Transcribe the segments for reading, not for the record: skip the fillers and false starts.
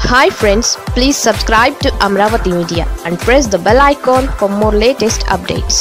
Hi friends, please subscribe to Amravati Media and press the bell icon for more latest updates.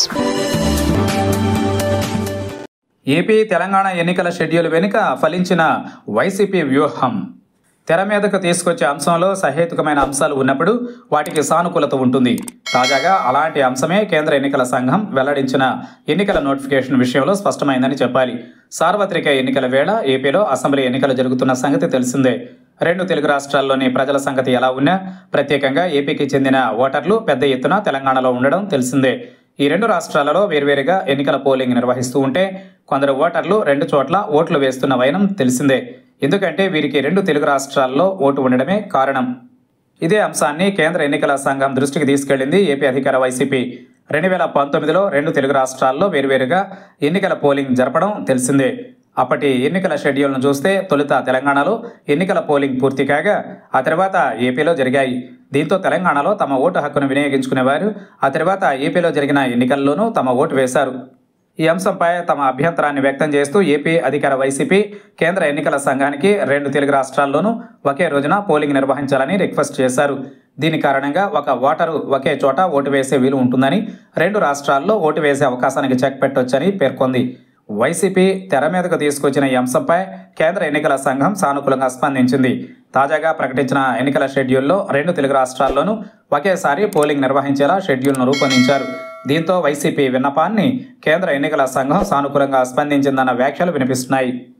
AP Telangana ఎన్నికల schedule వెనుక ఫలించిన YCP వ్యూహం. తెర మీదకు తీసుకొచ్చే అంశంలో సహేతుకమైన అంశాలు ఉన్నప్పుడు వాటికి సానుకూలత ఉంటుంది. తాజాగా అలాంటి అంశమే కేంద్ర ఎన్నికల సంఘం వెల్లడించిన ఎన్నికల నోటిఫికేషన్ విషయంలో స్పష్టమైందని చెప్పాలి. సార్వత్రిక ఎన్నికల వేళ ఏపీలో అసెంబ్లీ ఎన్నికలు జరుగుతున్న సంగతి తెలిసిందే. రెండు తెలుగు రాష్ట్రాల్లోని ప్రజల సంగతి ఎలా ఉన్నా ప్రత్యేకంగా ఏపీకి చెందిన ఓటర్లు పెద్ద ఎత్తున తెలంగాణలో ఉండడం తెలిసిందే. ఈ రెండు రాష్ట్రాలలో వేర్వేరుగా ఎన్నికల పోలింగ్ నిర్వహిస్తూ ఉంటే కొందరు ఓటర్లు రెండు చోట్ల ఓట్లు వేస్తున్న వైనం తెలిసిందే. ఎందుకంటే వీరికి రెండు తెలుగు రాష్ట్రాల్లో ఓటు ఉండడమే కారణం. ఇదే అంశాన్ని కేంద్ర ఎన్నికల సంఘం దృష్టికి తీసుకెళ్లింది ఏపీ అధికార వైసీపీ. 2019లో రెండు తెలుగు రాష్ట్రాల్లో వేర్వేరుగా ఎన్నికల పోలింగ్ జరపడం తెలిసిందే. అప్పటి ఎన్నికల షెడ్యూల్ను చూస్తే తొలుత తెలంగాణలో ఎన్నికల పోలింగ్ పూర్తి కాగా ఆ తర్వాత ఏపీలో జరిగాయి. దీంతో తెలంగాణలో తమ ఓటు హక్కును వినియోగించుకునేవారు ఆ తర్వాత ఏపీలో జరిగిన ఎన్నికల్లోనూ తమ ఓటు వేశారు. ఈ అంశంపై తమ అభ్యంతరాన్ని వ్యక్తం చేస్తూ ఏపీ అధికార వైసీపీ కేంద్ర ఎన్నికల సంఘానికి రెండు తెలుగు రాష్ట్రాల్లోనూ ఒకే రోజున పోలింగ్ నిర్వహించాలని రిక్వెస్ట్ చేశారు. దీని కారణంగా ఒక ఓటరు ఒకే చోట ఓటు వేసే వీలు ఉంటుందని, రెండు రాష్ట్రాల్లో ఓటు వేసే అవకాశానికి చెక్ పెట్టొచ్చని పేర్కొంది. వైసీపీ తెర మీదకు తీసుకొచ్చిన ఈ అంశంపై కేంద్ర ఎన్నికల సంఘం సానుకూలంగా స్పందించింది. తాజాగా ప్రకటించిన ఎన్నికల షెడ్యూల్లో రెండు తెలుగు రాష్ట్రాల్లోనూ ఒకేసారి పోలింగ్ నిర్వహించేలా షెడ్యూల్ను రూపొందించారు. దీంతో వైసీపీ విన్నపాన్ని కేంద్ర ఎన్నికల సంఘం సానుకూలంగా స్పందించిందన్న వ్యాఖ్యలు వినిపిస్తున్నాయి.